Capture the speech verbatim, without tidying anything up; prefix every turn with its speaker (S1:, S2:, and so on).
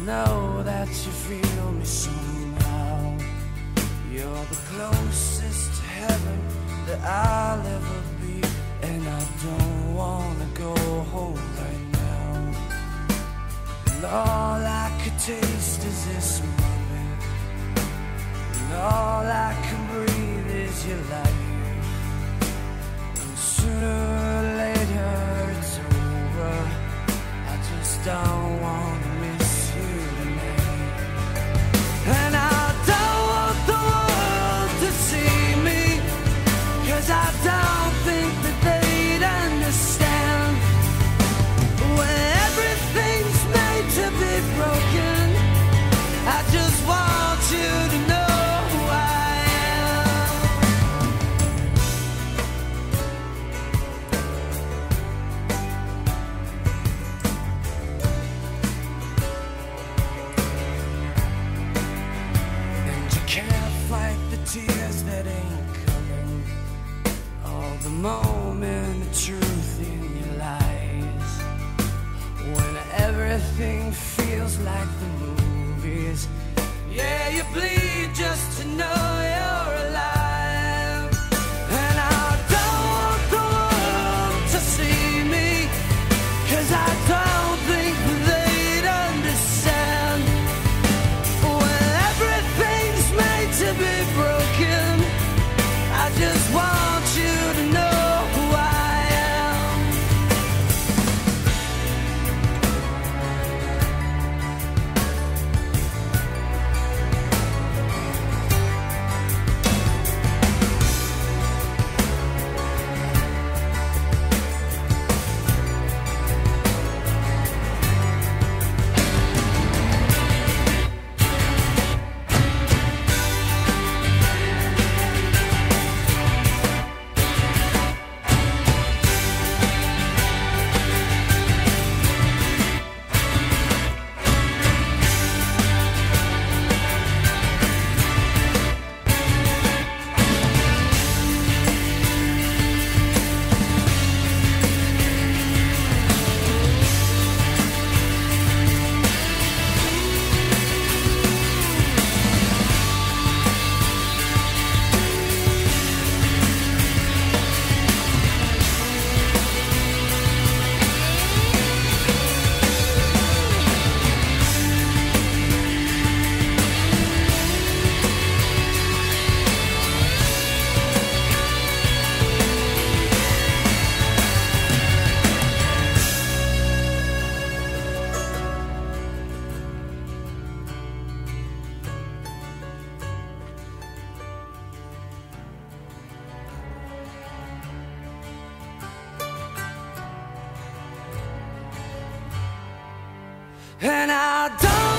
S1: know that you feel me somehow. You're the closest to heaven that I'll ever be, and I don't wanna go home right now. And all I could taste is this moment, and all I can breathe is your light. And sooner or later it's over. I just don't wanna miss you tonight. And I don't want the world to see me, 'cause I don't think that they'd understand. When everything's made to be broken, I just want you to know who I am. And you can't fight the tears that ain't coming, all the moment of truth in your lies. When everything feels like the movies, yeah, you bleed just to know you're alive. And I don't want the world to see me, 'cause I don't think they'd understand. When everything's made to be broken, I just want you to know who I am. And I don't